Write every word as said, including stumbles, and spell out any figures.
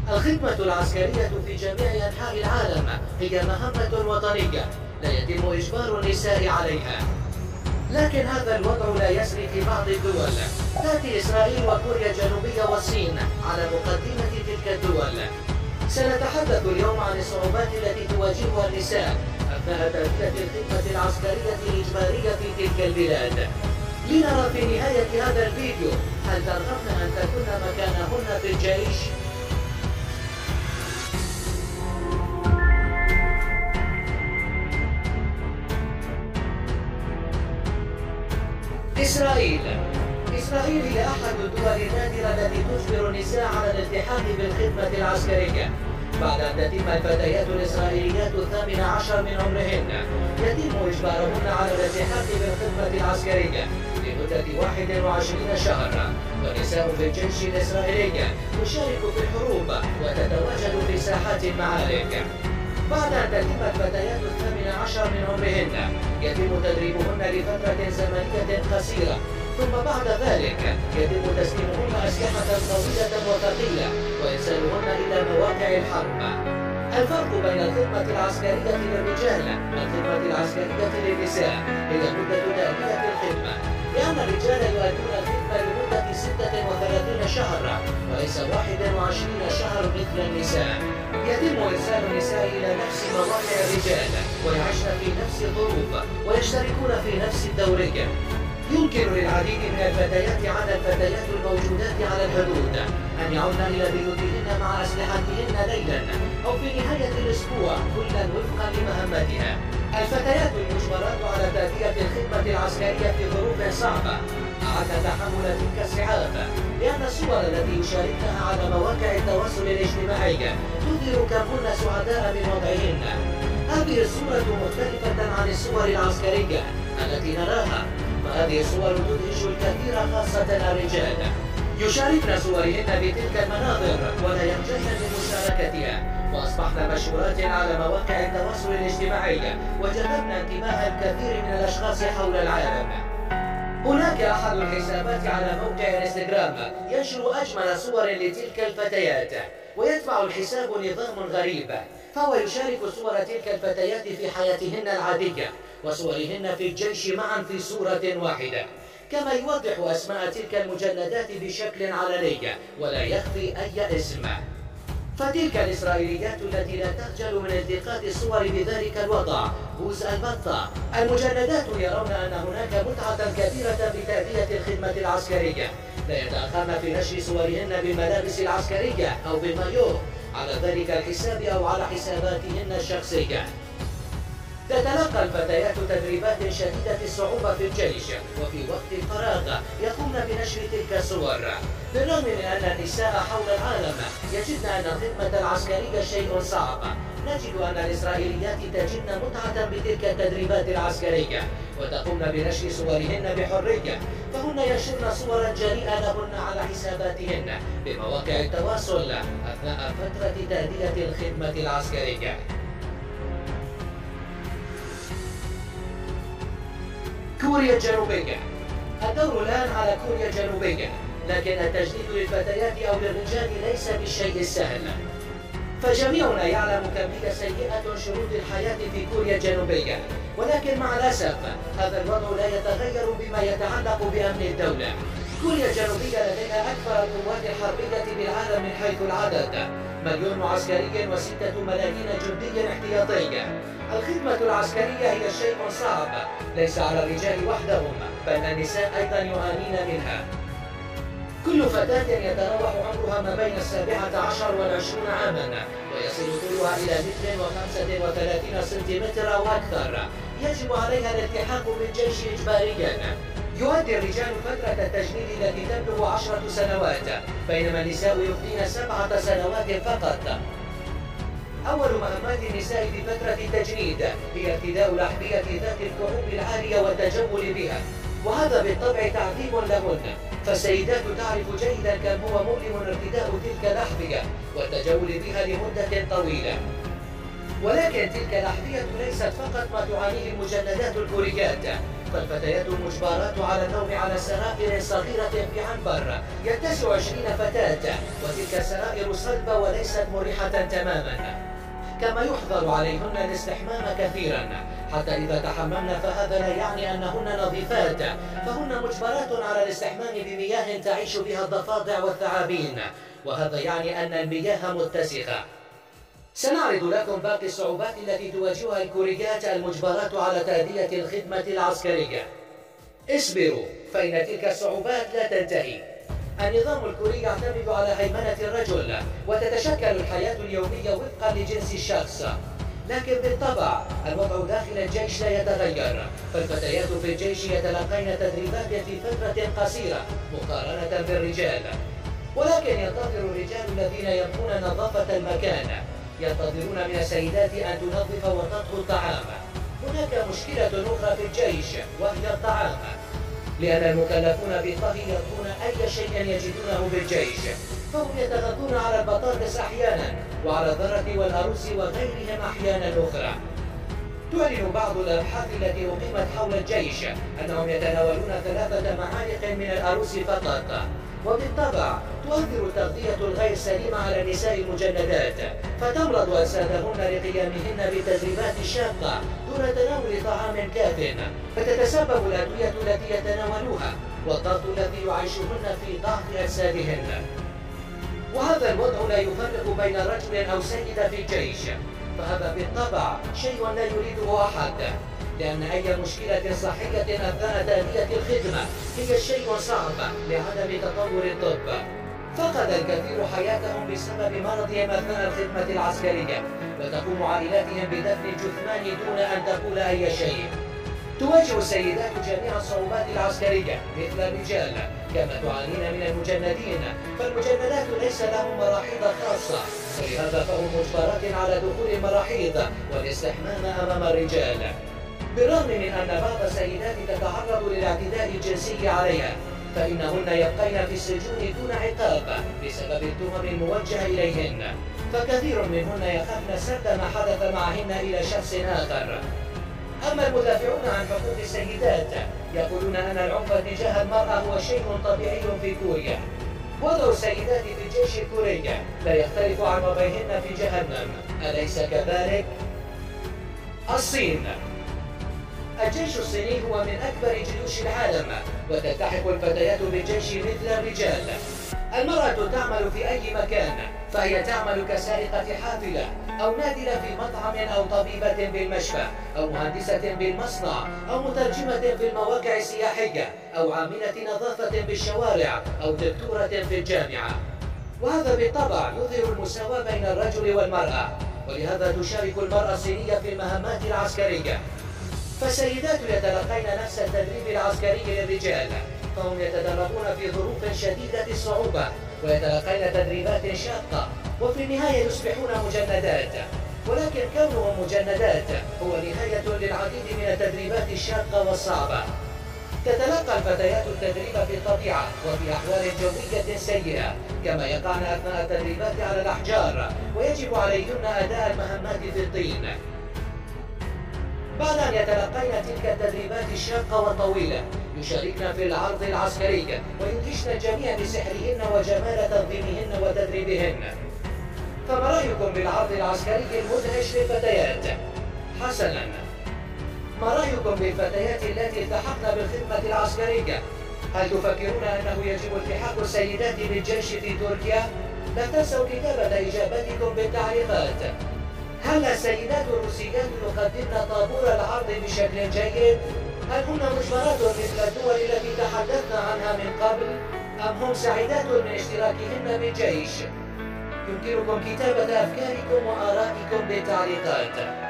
الخدمة العسكرية في جميع أنحاء العالم هي مهمة وطنية لا يتم إجبار النساء عليها، لكن هذا الوضع لا يسري في بعض الدول. تأتي إسرائيل وكوريا الجنوبية والصين على مقدمة تلك الدول. سنتحدث اليوم عن الصعوبات التي تواجهها النساء أثناء تأدية الخدمة العسكرية الإجبارية في تلك البلاد. لنرى في نهاية هذا الفيديو هل ترغبن أن تكون مكانهن في الجيش؟ إسرائيل إسرائيل هي أحد الدول النادرة التي تجبر النساء على الالتحاق بالخدمة العسكرية. بعد أن تتم الفتيات الإسرائيليات الثامن عشر من عمرهن يتم إجبارهن على الالتحاق بالخدمة العسكرية لمدة واحد وعشرين شهرا. والنساء في الجيش الإسرائيلي تشارك في الحروب وتتواجد في ساحات المعارك. بعد أن تتم الفتيات الثامن عشر من عمرهن يتم تدريبهن لفترة زمنية قصيرة، ثم بعد ذلك يتم تسليمهن أسلحة طويلة وثقيلة وإرسالهن إلى مواقع الحرب. الفرق بين الخدمة العسكرية للرجال والخدمة العسكرية للنساء هي مدة تأدية الخدمة، لأن الرجال يؤدون الخدمة لمدة ستة وثلاثين شهرا وليس واحد وعشرين شهرا مثل النساء. يتم إرسال النساء إلى نفس مواقع الرجال ويعيشن في نفس الظروف ويشتركون في نفس الدورية. يمكن للعديد من الفتيات عدا الفتيات الموجودات على الحدود أن يعودن إلى بيوتهن مع أسلحتهن ليلا أو في نهاية الأسبوع كلا وفقا لمهمتها. الفتيات المجبرات على تأدية الخدمة العسكرية في ظروف صعبة أعدن تحمل تلك الصعاب، لأن الصور التي يشاركنها على مواقع التواصل الاجتماعي تظهر كم هن سعداء من وضعهن. هذه الصورة مختلفة عن الصور العسكرية التي نراها، فهذه الصور تدهش الكثير خاصة الرجال. يشاركن صورهن بتلك المناظر ولا يرجين بمشاركتها، وأصبحن مشهورات على مواقع التواصل الاجتماعي وجذبن انتباه الكثير من الأشخاص حول العالم. هناك أحد الحسابات على موقع الانستغرام ينشر أجمل صور لتلك الفتيات، ويتبع الحساب نظام غريب، فهو يشارك صور تلك الفتيات في حياتهن العادية وصورهن في الجيش معا في صورة واحدة، كما يوضح أسماء تلك المجندات بشكل علني ولا يخفي أي اسم. فتلك الإسرائيليات التي لا تخجل من التقاط الصور بذلك الوضع بوز البطة. المجندات يرون أن هناك متعة كبيرة بتأدية الخدمة العسكرية، لا يتأخرن في نشر صورهن بالملابس العسكرية أو بالمايو على ذلك الحساب أو على حساباتهن الشخصية. تتلقى الفتيات تدريبات شديدة الصعوبة في الجيش، وفي وقت الفراغ يقومن بنشر تلك الصور. بالرغم من أن النساء حول العالم يجدن أن الخدمة العسكرية شيء صعب، نجد أن الإسرائيليات تجدن متعة بتلك التدريبات العسكرية وتقومن بنشر صورهن بحرية، فهن ينشرن صورا جريئة لهن على حساباتهن بمواقع التواصل أثناء فترة تأدية الخدمة العسكرية. كوريا الجنوبية. الدور الآن على كوريا الجنوبية، لكن التجديد للفتيات أو للرجال ليس بالشيء السهل، فجميعنا يعلم كم هي سيئة شروط الحياة في كوريا الجنوبية، ولكن مع الأسف هذا الوضع لا يتغير بما يتعلق بأمن الدولة. كوريا الجنوبية لديها أكبر القوات الحربية بالعالم من حيث العدد، مليون عسكري وستة ملايين جندي احتياطي. الخدمة العسكرية هي شيء صعب ليس على الرجال وحدهم، بل النساء أيضا يعانين منها. كل فتاة يتراوح عمرها ما بين السابعة عشر والعشرون عاما، ويصل طولها إلى متر وخمسة وثلاثين سنتيمتر وأكثر. يجب عليها الالتحاق بالجيش إجباريا. يؤدي الرجال فترة التجنيد التي تبلغ عشرة سنوات، بينما النساء يقضين سبعة سنوات فقط. أول مهمات النساء في فترة التجنيد هي ارتداء الأحذية ذات الكعوب العالية والتجول بها، وهذا بالطبع تعذيب لهن، فالسيدات تعرف جيدا كم هو مؤلم ارتداء تلك الأحذية والتجول بها لمدة طويلة. ولكن تلك الأحذية ليست فقط ما تعانيه المجندات الكوريات، فالفتيات مجبرات على النوم على سرائر صغيرة في عنبر يتسع عشرين فتاة، وتلك السرائر صلبة وليست مريحة تماما. كما يحظر عليهن الاستحمام كثيرا، حتى إذا تحممن فهذا لا يعني أنهن نظيفات، فهن مجبرات على الاستحمام بمياه تعيش بها الضفادع والثعابين، وهذا يعني أن المياه متسخة. سنعرض لكم باقي الصعوبات التي تواجهها الكوريات المجبرات على تأدية الخدمة العسكرية. اصبروا، فإن تلك الصعوبات لا تنتهي. النظام الكوري يعتمد على هيمنة الرجل، وتتشكل الحياة اليومية وفقا لجنس الشخص، لكن بالطبع الوضع داخل الجيش لا يتغير، فالفتيات في الجيش يتلقين تدريبات في فترة قصيرة مقارنة بالرجال، ولكن ينتظر الرجال الذين يبقون نظافة المكان ينتظرون من السيدات أن تنظف وتطهو الطعام. هناك مشكلة أخرى في الجيش وهي الطعام، لأن المكلفون بالطهي يطهون أي شيء يجدونه بالجيش، فهم يتغذون على البطاطس أحيانا وعلى الذرة والأرز وغيرهم أحيانا أخرى. تعلن بعض الأبحاث التي أقيمت حول الجيش أنهم يتناولون ثلاثة معالق من الأرز فقط، وبالطبع تؤثر التغذية الغير سليمة على النساء المجندات، فتمرض أجسادهن لقيامهن بتدريبات شاقة دون تناول طعام كاف، فتتسبب الأدوية التي يتناولوها والضغط الذي يعيشهن في ضعف أجسادهن. وهذا الوضع لا يفرق بين رجل أو سيدة في الجيش، فهذا بالطبع شيء لا يريده أحد، لأن أي مشكلة صحية أثناء تأدية الخدمة هي شيء صعب لعدم تطور الطب. فقد الكثير حياتهم بسبب مرضهم أثناء الخدمة العسكرية، وتقوم عائلاتهم بدفن الجثمان دون أن تقول أي شيء. تواجه السيدات جميع الصعوبات العسكرية مثل الرجال، كما تعانين من المجندين، فالمجندات ليس لهم مراحيض خاصة، ولهذا فهم مجبرات على دخول المراحيض والاستحمام أمام الرجال. بالرغم من أن بعض السيدات تتعرض للاعتداء الجنسي عليها، فإنهن يبقين في السجون دون عقاب بسبب التهم الموجهة إليهن، فكثير منهن يخافن سرد ما حدث معهن إلى شخص آخر. أما المدافعون عن حقوق السيدات يقولون أن العنف تجاه المرأة هو شيء طبيعي في كوريا. وضع السيدات في الجيش الكوري لا يختلف عن وضعهن في جهنم، أليس كذلك؟ الصين. الجيش الصيني هو من أكبر جيوش العالم، وتلتحق الفتيات بالجيش مثل الرجال. المرأة تعمل في أي مكان، فهي تعمل كسائقة حافلة أو نادلة في مطعم أو طبيبة بالمشفى أو مهندسة بالمصنع أو مترجمة في المواقع السياحية أو عاملة نظافة بالشوارع أو دكتورة في الجامعة. وهذا بالطبع يظهر المساواة بين الرجل والمرأة، ولهذا تشارك المرأة الصينية في المهمات العسكرية. فالسيدات يتلقين نفس التدريب العسكري للرجال، فهم يتدربون في ظروف شديدة الصعوبة ويتلقين تدريبات شاقة، وفي النهاية يصبحون مجندات. ولكن كونهم مجندات هو نهاية للعديد من التدريبات الشاقة والصعبة. تتلقى الفتيات التدريب في الطبيعة وفي أحوال جوية سيئة، كما يقعن أثناء التدريبات على الأحجار، ويجب عليهن أداء المهمات في الطين. بعد أن يتلقين تلك التدريبات الشاقة والطويلة، يشاركن في العرض العسكري ويدهشن الجميع بسحرهن وجمال تنظيمهن وتدريبهن. فما رأيكم بالعرض العسكري المدهش للفتيات؟ حسناً، ما رأيكم بالفتيات التي التحقن بالخدمة العسكرية؟ هل تفكرون أنه يجب التحاق السيدات بالجيش في تركيا؟ لا تنسوا كتابة إجابتكم بالتعليقات. هل السيدات الروسيات يقدمن طابور العرض بشكل جيد؟ هل هن مجبرات مثل الدول التي تحدثنا عنها من قبل؟ أم هم سعيدات من اشتراكهن بالجيش؟ يمكنكم كتابة أفكاركم وآرائكم بالتعليقات.